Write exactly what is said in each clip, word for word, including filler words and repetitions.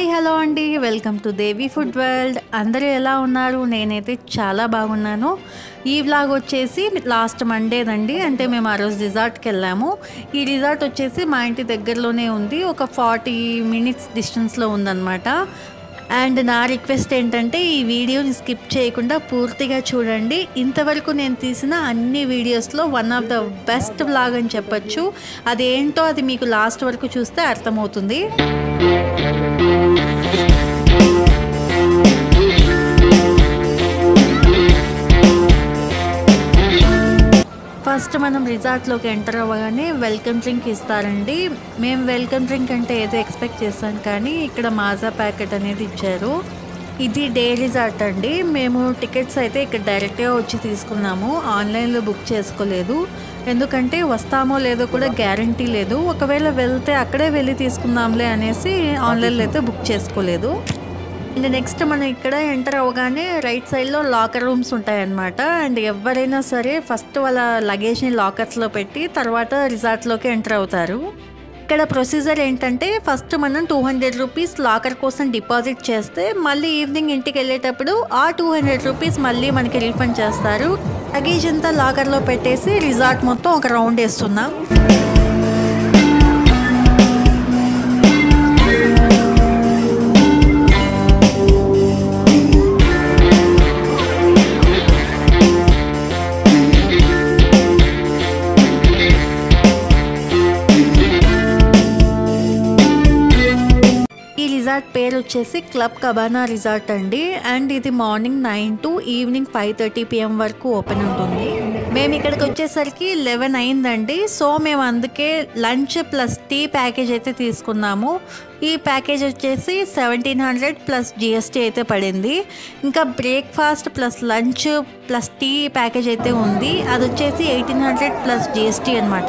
Hi hello అండి, welcome to Devi food world. అందరూ ఎలా ఉన్నారు? నేనైతే చాలా బాగున్నాను. ఈ వ్లాగ్ వచ్చేసి లాస్ట్ మండేదండి. అంటే మేము ఆ రోజు రిసార్ట్కి వెళ్ళాము. ఈ రిసార్ట్ వచ్చేసి మా ఇంటి దగ్గరలోనే ఉంది, ఒక ఫార్టీ మినిట్స్ డిస్టెన్స్లో ఉందన్నమాట. అండ్ నా రిక్వెస్ట్ ఏంటంటే ఈ వీడియోని స్కిప్ చేయకుండా పూర్తిగా చూడండి. ఇంతవరకు నేను తీసిన అన్ని వీడియోస్లో one of the best vlog అని చెప్పచ్చు. అదేంటో అది మీకు లాస్ట్ వరకు చూస్తే అర్థమవుతుంది. ఫస్ట్ మనం రిసార్ట్లోకి ఎంటర్ అవ్వగానే వెల్కమ్ డ్రింక్ ఇస్తారండి. మేము వెల్కమ్ డ్రింక్ అంటే ఏదో ఎక్స్పెక్ట్ చేస్తాం, కానీ ఇక్కడ మాజా ప్యాకెట్ అనేది ఇచ్చారు. ఇది డే రిసార్ట్ అండి. మేము టికెట్స్ అయితే ఇక్కడ డైరెక్ట్గా వచ్చి తీసుకున్నాము, ఆన్లైన్లో బుక్ చేసుకోలేదు. ఎందుకంటే వస్తామో లేదో కూడా గ్యారంటీ లేదు. ఒకవేళ వెళ్తే అక్కడే వెళ్ళి తీసుకుందాంలే అనేసి ఆన్లైన్లో అయితే బుక్ చేసుకోలేదు. అండ్ నెక్స్ట్ మనం ఇక్కడ ఎంటర్ అవ్వగానే రైట్ సైడ్లో లాకర్ రూమ్స్ ఉంటాయన్నమాట. అండ్ ఎవరైనా సరే ఫస్ట్ వాళ్ళ లగేజ్ని లాకర్స్లో పెట్టి తర్వాత రిసార్ట్లోకి ఎంటర్ అవుతారు. ఇక్కడ ప్రొసీజర్ ఏంటంటే ఫస్ట్ మనం టూ హండ్రెడ్ రూపీస్ లాకర్ కోసం డిపాజిట్ చేస్తే మళ్ళీ ఈవినింగ్ ఇంటికి వెళ్ళేటప్పుడు ఆ టూ హండ్రెడ్ రూపీస్ మళ్ళీ మనకి రీఫండ్ చేస్తారు. లగేజ్ అంతా లాకర్లో పెట్టేసి రిసార్ట్ మొత్తం ఒక రౌండ్ వేస్తున్నాం. రిసార్ట్ పేరు వచ్చేసి క్లబ్ కబానా రిసార్ట్ అండి. అండ్ ఇది morning nine to evening five thirty PM వరకు ఓపెన్ ఉంటుంది. మేము ఇక్కడికి వచ్చేసరికి లెవెన్ అయిందండి. సో మేము అందుకే లంచ్ ప్లస్ టీ ప్యాకేజ్ అయితే తీసుకున్నాము. ఈ ప్యాకేజ్ వచ్చేసి సెవెంటీన్ హండ్రెడ్ ప్లస్ జిఎస్టీ అయితే పడింది. ఇంకా breakfast plus lunch plus tea package అయితే ఉంది, అది వచ్చేసి ఎయిటీన్ హండ్రెడ్ ప్లస్ జిఎస్టీ అనమాట.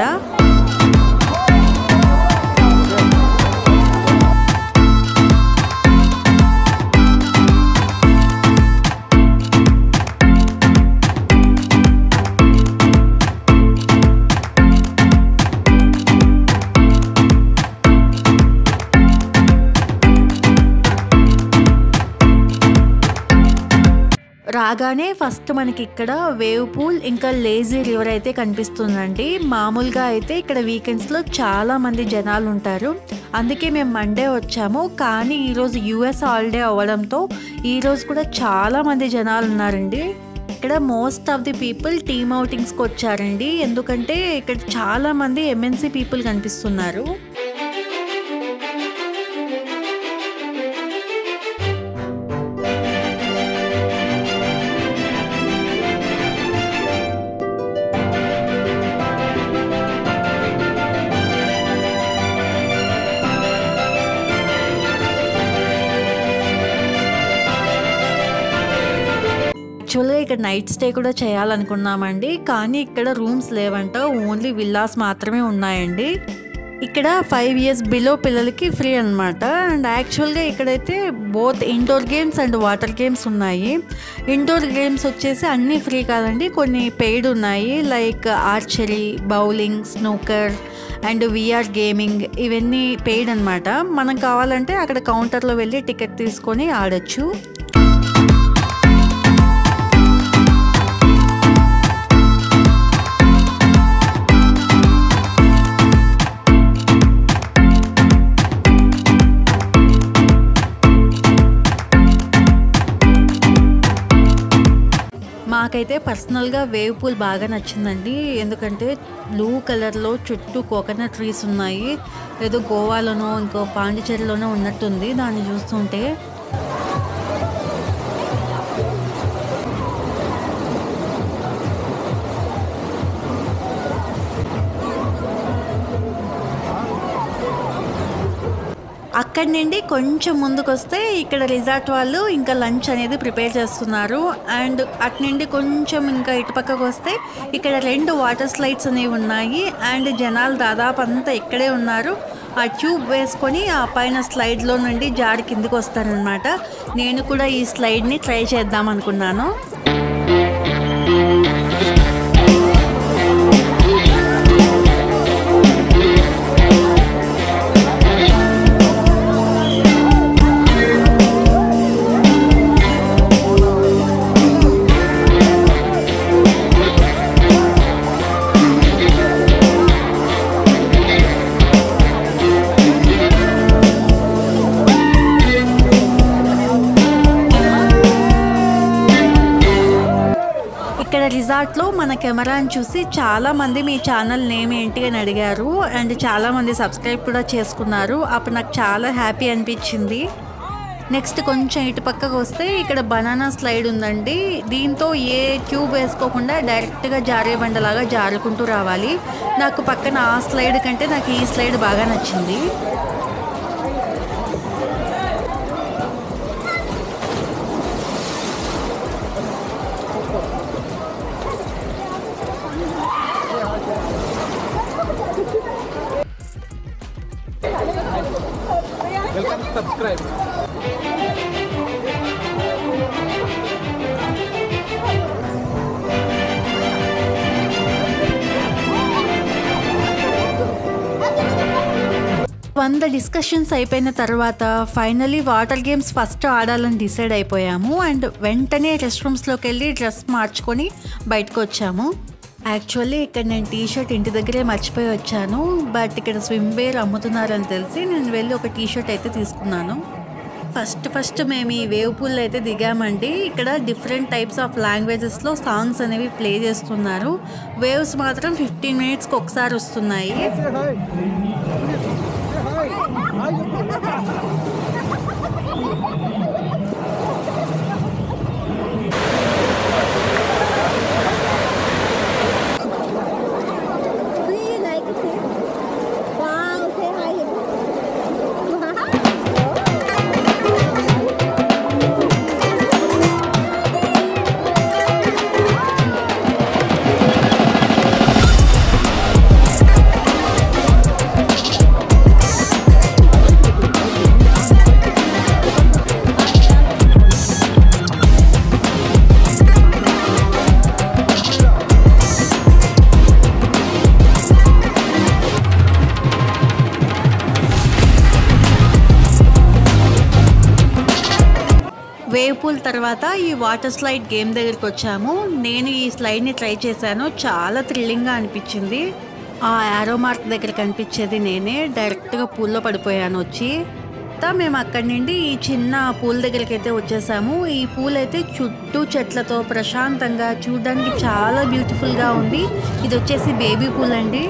రాగానే ఫస్ట్ మనకి ఇక్కడ వేవ్ పూల్ ఇంకా లేజీ రివర్ అయితే కనిపిస్తుందండి. మామూలుగా అయితే ఇక్కడ వీకెండ్స్లో చాలా మంది జనాలు ఉంటారు, అందుకే మేము మండే వచ్చాము. కానీ ఈరోజు యూఎస్ హాలిడే అవ్వడంతో ఈరోజు కూడా చాలా మంది జనాలు ఉన్నారండి. ఇక్కడ most of the people team అవుటింగ్స్కి వచ్చారండి, ఎందుకంటే ఇక్కడ చాలా మంది ఎంఎన్సీ పీపుల్ కనిపిస్తున్నారు. యాక్చువల్గా ఇక్కడ నైట్ స్టే కూడా చేయాలనుకున్నామండి, కానీ ఇక్కడ రూమ్స్ లేవంట, ఓన్లీ విల్లాస్ మాత్రమే ఉన్నాయండి. ఇక్కడ ఫైవ్ ఇయర్స్ బిలో పిల్లలకి ఫ్రీ అనమాట. అండ్ యాక్చువల్గా ఇక్కడైతే both indoor games and water games ఉన్నాయి. ఇండోర్ గేమ్స్ వచ్చేసి అన్నీ ఫ్రీ కాదండి, కొన్ని పెయిడ్ ఉన్నాయి. Like archery, bowling, snooker and VR gaming, ఇవన్నీ పెయిడ్ అనమాట. మనం కావాలంటే అక్కడ కౌంటర్లో వెళ్ళి టికెట్ తీసుకొని ఆడొచ్చు. మాకైతే పర్సనల్గా వేవ్ పూల్ బాగా నచ్చిందండి, ఎందుకంటే బ్లూ కలర్లో చుట్టూ కోకోనట్ ట్రీస్ ఉన్నాయి. ఏదో గోవాలోనో ఇంకో పాండిచేరిలోనో ఉన్నట్టుంది దాన్ని చూస్తుంటే. అక్కడి నుండి కొంచెం ముందుకు వస్తే ఇక్కడ రిసార్ట్ వాళ్ళు ఇంకా లంచ్ అనేది ప్రిపేర్ చేస్తున్నారు. అండ్ అటు నుండి కొంచెం ఇంకా ఇటుపక్కకు వస్తే ఇక్కడ రెండు వాటర్ స్లైడ్స్ అనేవి ఉన్నాయి. అండ్ జనాలు దాదాపు అంతా ఇక్కడే ఉన్నారు. ఆ ట్యూబ్ వేసుకొని ఆ పైన స్లైడ్లో నుండి జారి కిందికి వస్తారనమాట. నేను కూడా ఈ స్లైడ్ని ట్రై చేద్దాం అనుకున్నాను. రిసార్ట్లో మన కెమెరాని చూసి చాలామంది మీ ఛానల్ నేమ్ ఏంటి అని అడిగారు అండ్ చాలామంది సబ్స్క్రైబ్ కూడా చేసుకున్నారు. అప్పుడు నాకు చాలా హ్యాపీ అనిపించింది. నెక్స్ట్ కొంచెం ఇటు పక్కకు వస్తే ఇక్కడ బనానా స్లైడ్ ఉందండి. దీంతో ఏ ట్యూబ్ వేసుకోకుండా డైరెక్ట్గా జారే బండలాగా జారుకుంటూ రావాలి. నాకు పక్కన ఆ స్లైడ్ కంటే నాకు ఈ స్లైడ్ బాగా నచ్చింది. Welcome, subscribe. వంద డిస్కషన్స్ అయిపోయిన తర్వాత ఫైనలీ వాటర్ గేమ్స్ ఫస్ట్ ఆడాలని డిసైడ్ అయిపోయాము అండ్ వెంటనే రెస్ట్ రూమ్స్లోకి వెళ్ళి డ్రెస్ మార్చుకొని బయటకు వచ్చాము. యాక్చువల్లీ ఇక్కడ నేను టీ షర్ట్ ఇంటి దగ్గరే మర్చిపోయి వచ్చాను. బట్ ఇక్కడ స్విమ్ వేర్ అమ్ముతున్నారని తెలిసి నేను వెళ్ళి ఒక టీ షర్ట్ అయితే తీసుకున్నాను. ఫస్ట్ ఫస్ట్ మేము ఈ వేవ్ పూల్ అయితే దిగామండి. ఇక్కడ డిఫరెంట్ టైప్స్ ఆఫ్ లాంగ్వేజెస్లో సాంగ్స్ అనేవి ప్లే చేస్తున్నారు. వేవ్స్ మాత్రం ఫిఫ్టీన్ మినిట్స్కి ఒకసారి వస్తున్నాయి. వేవ్ పూల్ తర్వాత ఈ వాటర్ స్లైడ్ గేమ్ దగ్గరికి వచ్చాము. నేను ఈ స్లైడ్ని ట్రై చేశాను. చాలా థ్రిల్లింగ్గా అనిపించింది. ఆ యారో మార్క్ దగ్గర కనిపించేది నేనే. డైరెక్ట్గా పూల్లో పడిపోయాను వచ్చి. మేము అక్కడి నుండి ఈ చిన్న పూల్ దగ్గరికి అయితే వచ్చేసాము. ఈ పూల్ అయితే చుట్టూ చెట్లతో ప్రశాంతంగా చూడడానికి చాలా బ్యూటిఫుల్గా ఉంది. ఇది వచ్చేసి బేబీ పూల్ అండి.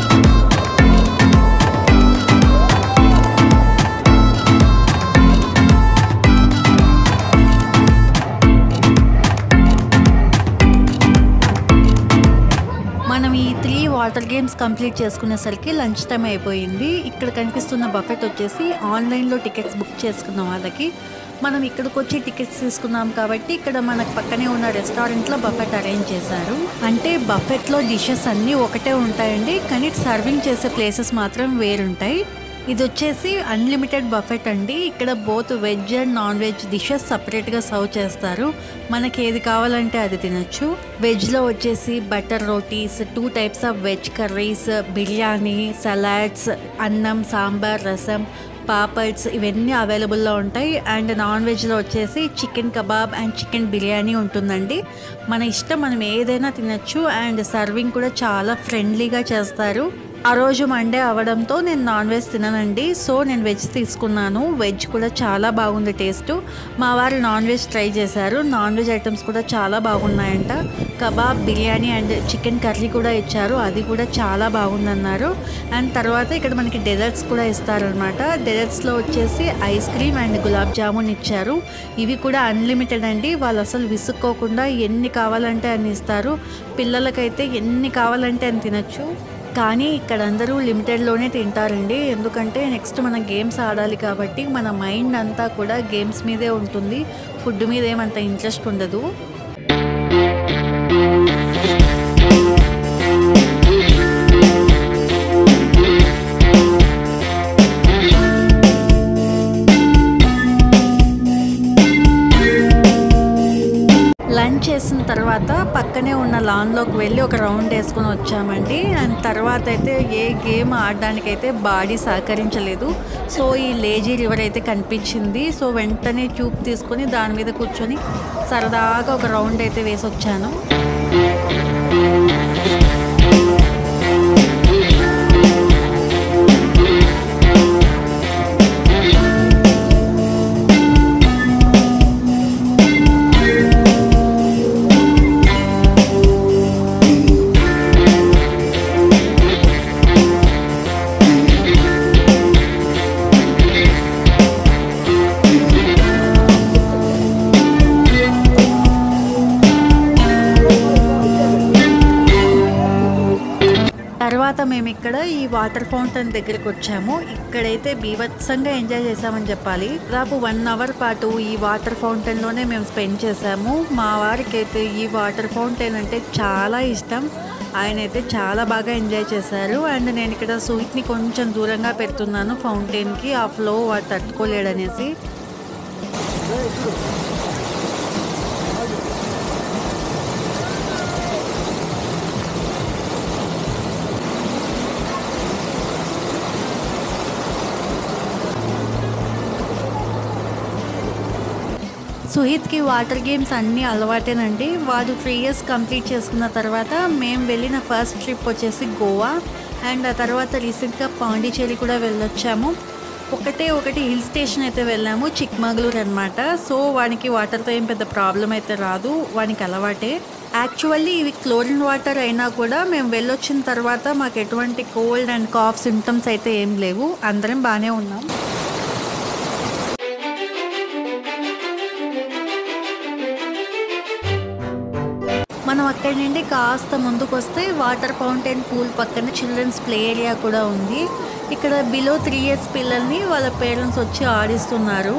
మనం ఈ త్రీ వాటర్ గేమ్స్ కంప్లీట్ చేసుకునేసరికి లంచ్ టైం అయిపోయింది. ఇక్కడ కనిపిస్తున్న బఫెట్ వచ్చేసి ఆన్లైన్లో టికెట్స్ బుక్ చేసుకున్న వాళ్ళకి. మనం ఇక్కడికి వచ్చి టికెట్స్ తీసుకున్నాం కాబట్టి ఇక్కడ మనకు పక్కనే ఉన్న రెస్టారెంట్లో బఫెట్ అరేంజ్ చేశారు. అంటే బఫెట్లో డిషెస్ అన్నీ ఒకటే ఉంటాయండి, కానీ సర్వింగ్ చేసే ప్లేసెస్ మాత్రం వేరుంటాయి. ఇది వచ్చేసి అన్లిమిటెడ్ బఫెట్ అండి. ఇక్కడ both veg and non veg dishes సపరేట్గా సర్వ్ చేస్తారు. మనకి ఏది కావాలంటే అది తినచ్చు. వెజ్లో వచ్చేసి butter rotis, two types of veg curries, biryani, salads, అన్నం, సాంబార్, రసం, పాపడ్స్ ఇవన్నీ అవైలబుల్లో ఉంటాయి. అండ్ నాన్ వెజ్లో వచ్చేసి chicken kebab and chicken biryani ఉంటుందండి. మన ఇష్టం, మనం ఏదైనా తినచ్చు. అండ్ సర్వింగ్ కూడా చాలా ఫ్రెండ్లీగా చేస్తారు. ఆ రోజు మండే అవడంతో నేను నాన్ వెజ్ తిననండి, సో నేను వెజ్ తీసుకున్నాను. వెజ్ కూడా చాలా బాగుంది టేస్ట్. మా వారు నాన్ వెజ్ ట్రై చేశారు. నాన్ వెజ్ ఐటమ్స్ కూడా చాలా బాగున్నాయంట. Kebab, biryani and chicken curry కూడా ఇచ్చారు, అది కూడా చాలా బాగుందన్నారు. అండ్ తర్వాత ఇక్కడ మనకి డెజర్ట్స్ కూడా ఇస్తారనమాట. డెజర్ట్స్లో వచ్చేసి ice cream and gulab jamun ఇచ్చారు. ఇవి కూడా అన్లిమిటెడ్ అండి. వాళ్ళు అసలు విసుక్కోకుండా ఎన్ని కావాలంటే అన్ని ఇస్తారు. పిల్లలకైతే ఎన్ని కావాలంటే అని తినచ్చు. కానీ ఇక్కడ అందరూ లిమిటెడ్లోనే తింటారండి. ఎందుకంటే నెక్స్ట్ మనం గేమ్స్ ఆడాలి కాబట్టి మన మైండ్ అంతా కూడా గేమ్స్ మీదే ఉంటుంది. ఫుడ్ మీద ఏమంత ఇంట్రెస్ట్ ఉండదు. లంచ్ చేసిన తర్వాత పక్కనే ఉన్న లాన్లోకి వెళ్ళి ఒక రౌండ్ వేసుకొని వచ్చామండి. అండ్ తర్వాత అయితే ఏ గేమ్ ఆడడానికైతే బాడీ సహకరించలేదు. సో ఈ లేజీ రివర్ అయితే కనిపించింది. సో వెంటనే ట్యూబ్ తీసుకొని దాని మీద కూర్చొని సరదాగా ఒక రౌండ్ అయితే వేసి వచ్చాను. ఇక్కడ ఈ వాటర్ ఫౌంటైన్ దగ్గరికి వచ్చాము. ఇక్కడైతే బీభత్సంగా ఎంజాయ్ చేసామని చెప్పాలి. దాదాపు వన్ అవర్ పాటు ఈ వాటర్ ఫౌంటైన్లోనే మేము స్పెండ్ చేసాము. మా వారికి అయితే ఈ వాటర్ ఫౌంటైన్ అంటే చాలా ఇష్టం. ఆయన అయితే చాలా బాగా ఎంజాయ్ చేశారు. అండ్ నేను ఇక్కడ స్వీట్ని కొంచెం దూరంగా పెడుతున్నాను ఫౌంటైన్కి, ఆ ఫ్లో వాడు తట్టుకోలేడనేసి. సుహిత్కి వాటర్ గేమ్స్ అన్నీ అలవాటేనండి. వాడు త్రీ ఇయర్స్ కంప్లీట్ చేసుకున్న తర్వాత మేము వెళ్ళిన ఫస్ట్ ట్రిప్ వచ్చేసి గోవా, అండ్ ఆ తర్వాత రీసెంట్గా పాండిచేరి కూడా వెళ్ళొచ్చాము. ఒకటే ఒకటి హిల్ స్టేషన్ అయితే వెళ్ళాము, చిక్మగళూరు అనమాట. సో వానికి వాటర్తో ఏం పెద్ద ప్రాబ్లం అయితే రాదు, వానికి అలవాటే. యాక్చువల్లీ ఇవి క్లోరిన్ వాటర్ అయినా కూడా మేము వెళ్ళొచ్చిన తర్వాత మాకు ఎటువంటి కోల్డ్ అండ్ కాఫ్ సిమ్టమ్స్ అయితే ఏం లేవు, అందరం బాగానే ఉన్నాం. మనం అక్కడి నుండి కాస్త ముందుకు వస్తే వాటర్ ఫౌంటైన్ పూల్ పక్కన చిల్డ్రన్స్ ప్లే ఏరియా కూడా ఉంది. ఇక్కడ బిలో త్రీ ఇయర్స్ పిల్లల్ని వాళ్ళ పేరెంట్స్ వచ్చి ఆడిస్తున్నారు.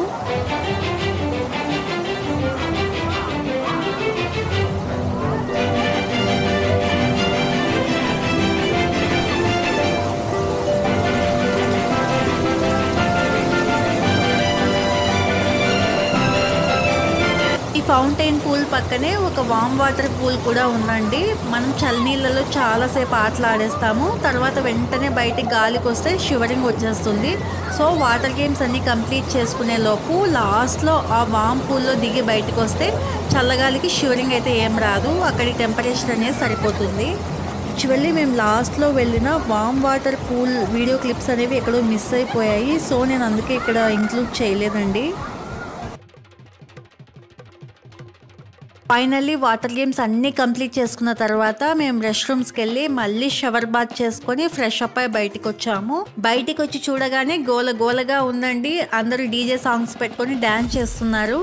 ఫౌంటైన్ పూల్ పక్కనే ఒక వామ్ వాటర్ పూల్ కూడా ఉందండి. మనం చల్లనీళ్ళలో చాలాసేపు ఆటలు ఆడేస్తాము, తర్వాత వెంటనే బయటికి గాలికి వస్తే షివరింగ్ వచ్చేస్తుంది. సో వాటర్ గేమ్స్ అన్నీ కంప్లీట్ చేసుకునే లోపు లాస్ట్లో ఆ వామ్ పూల్లో దిగి బయటకు వస్తే చల్లగాలికి షివరింగ్ అయితే ఏం రాదు, అక్కడి టెంపరేచర్ అనేది సరిపోతుంది. యాక్చువల్లీ మేము లాస్ట్లో వెళ్ళిన warm water pool video clips అనేవి ఎక్కడో మిస్ అయిపోయాయి. సో నేను అందుకే ఇక్కడ ఇంక్లూడ్ చేయలేదండి. ఫైనల్లీ వాటర్ గేమ్స్ అన్నీ కంప్లీట్ చేసుకున్న తర్వాత మేము రెస్ట్ రూమ్స్కి వెళ్ళి మళ్ళీ షవర్ బాత్ చేసుకొని ఫ్రెష్ అప్ అయి బయటికి వచ్చాము. బయటికి వచ్చి చూడగానే గోల గోలగా ఉందండి. అందరూ డీజే సాంగ్స్ పెట్టుకొని డ్యాన్స్ చేస్తున్నారు.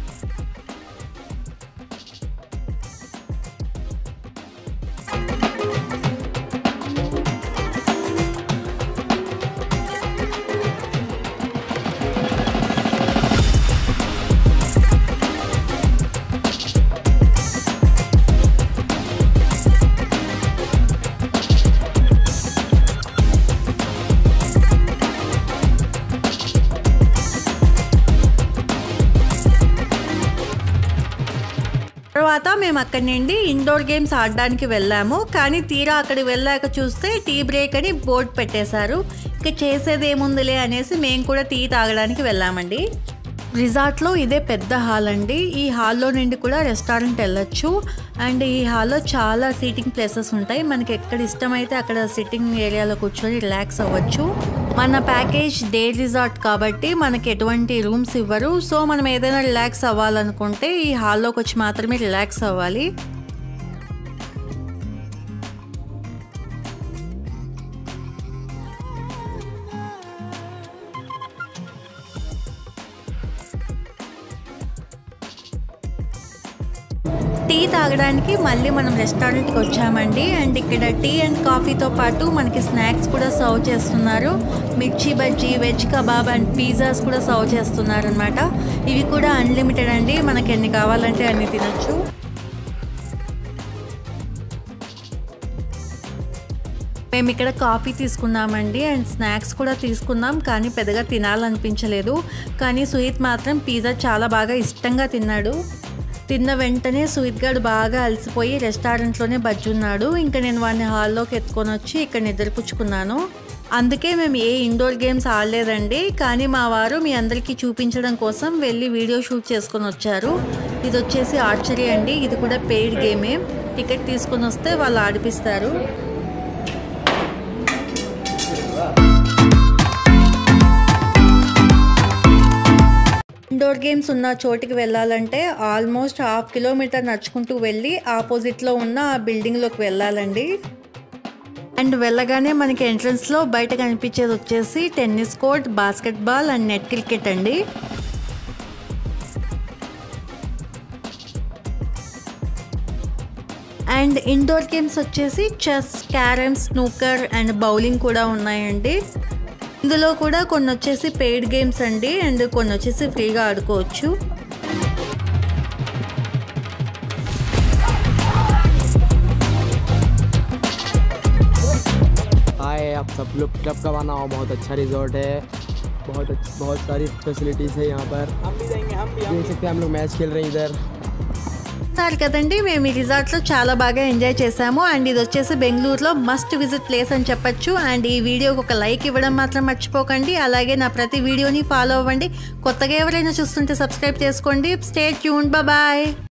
తర్వాత మేము అక్కడి నుండి ఇండోర్ గేమ్స్ ఆడడానికి వెళ్ళాము. కానీ తీరా అక్కడికి వెళ్ళాక చూస్తే టీ బ్రేక్ అని బోర్డు పెట్టేశారు. ఇక చేసేది ఏముందిలే అనేసి మేము కూడా టీ తాగడానికి వెళ్ళామండి. రిసార్ట్లో ఇదే పెద్ద హాల్ అండి. ఈ హాల్లో నుండి కూడా రెస్టారెంట్ వెళ్ళొచ్చు. అండ్ ఈ హాల్లో చాలా సీటింగ్ ప్లేసెస్ ఉంటాయి. మనకి ఎక్కడ ఇష్టమైతే అక్కడ సిట్టింగ్ ఏరియాలో కూర్చొని రిలాక్స్ అవ్వచ్చు. మన ప్యాకేజ్ డే రిసార్ట్ కాబట్టి మనకి ఎటువంటి రూమ్స్ ఇవ్వరు. సో మనం ఏదైనా రిలాక్స్ అవ్వాలనుకుంటే ఈ హాల్లోకి వచ్చి మాత్రమే రిలాక్స్ అవ్వాలి. టీ తాగడానికి మళ్ళీ మనం రెస్టారెంట్కి వచ్చామండి. అండ్ ఇక్కడ టీ అండ్ కాఫీతో పాటు మనకి స్నాక్స్ కూడా సర్వ్ చేస్తున్నారు. Mirchi bajji, veg kebab and pizzas కూడా సర్వ్ చేస్తున్నారు అనమాట. ఇవి కూడా అన్లిమిటెడ్ అండి, మనకి ఎన్ని కావాలంటే అన్ని తినొచ్చు. మేము ఇక్కడ కాఫీ తీసుకున్నామండి అండ్ స్నాక్స్ కూడా తీసుకున్నాం. కానీ పెద్దగా తినాలనిపించలేదు. కానీ సుహిత్ మాత్రం పిజ్జా చాలా బాగా ఇష్టంగా తిన్నాడు. తిన్న వెంటనే సుహిత్ గారు బాగా అలసిపోయి రెస్టారెంట్లోనే బజ్జున్నాడు. ఇంకా నేను వాడిని హాల్లోకి ఎత్తుకొని వచ్చి ఇక్కడ నిద్రపుచ్చుకున్నాను. అందుకే మేము ఏ ఇండోర్ గేమ్స్ ఆడలేదండి. కానీ మా వారు మీ అందరికీ చూపించడం కోసం వెళ్ళి వీడియో షూట్ చేసుకొని వచ్చారు. ఇది వచ్చేసి ఆర్చరీ అండి. ఇది కూడా పెయిడ్ గేమే. టికెట్ తీసుకొని వస్తే వాళ్ళు ఆడిపిస్తారు. ఇండోర్ గేమ్స్ ఉన్న చోటికి వెళ్ళాలంటే ఆల్మోస్ట్ హాఫ్ కిలోమీటర్ నడుచుకుంటూ వెళ్ళి ఆపోజిట్లో ఉన్న ఆ బిల్డింగ్లోకి వెళ్ళాలండి. అండ్ వెళ్ళగానే మనకి ఎంట్రన్స్లో బయట కనిపించేది వచ్చేసి tennis court, basketball and net cricket అండి. అండ్ ఇండోర్ గేమ్స్ వచ్చేసి chess, carrom, snooker and bowling కూడా ఉన్నాయండి. ఇందులో కూడా కొన్ని వచ్చేసి పెయిడ్ గేమ్స్ అండి అండ్ కొన్ని వచ్చేసి ఫ్రీగా ఆడుకోవచ్చు. हाय, आप सब लोग क्लब का बना हुआ बहुत अच्छा रिजॉर्ट है, बहुत बहुत सारी फैसिलिटीज़ है यहाँ पर. हम भी जाएंगे, हम भी देख सकते हैं हम लोग मैच खेल रहे हैं इधर. సార్ కదండి, మేము ఈ రిసార్ట్లో చాలా బాగా ఎంజాయ్ చేసాము అండ్ ఇది వచ్చేసి బెంగళూరులో మస్ట్ విజిట్ ప్లేస్ అని చెప్పొచ్చు. అండ్ ఈ వీడియోకి ఒక లైక్ ఇవ్వడం మాత్రం మర్చిపోకండి. అలాగే నా ప్రతి వీడియోని ఫాలో అవ్వండి. కొత్తగా ఎవరైనా చూస్తుంటే సబ్స్క్రైబ్ చేసుకోండి. Stay tuned, bye.